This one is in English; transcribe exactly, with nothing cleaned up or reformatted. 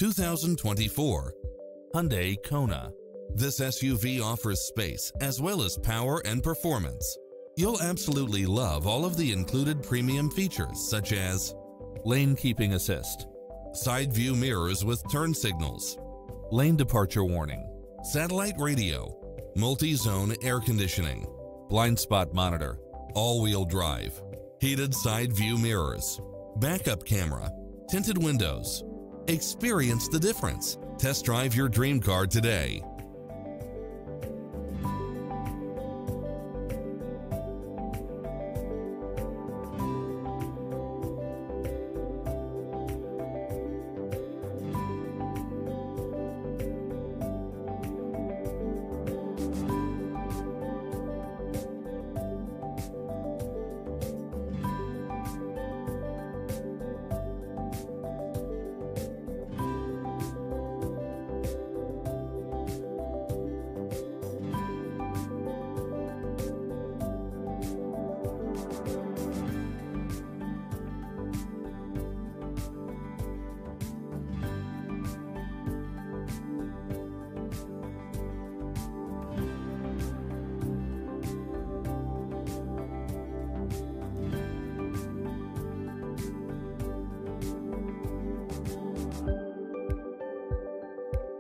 two thousand twenty-four Hyundai Kona. This S U V offers space as well as power and performance. You'll absolutely love all of the included premium features such as lane keeping assist, side view mirrors with turn signals, lane departure warning, satellite radio, multi-zone air conditioning, blind spot monitor, all-wheel drive, heated side view mirrors, backup camera, tinted windows. Experience the difference. Test drive your dream car today.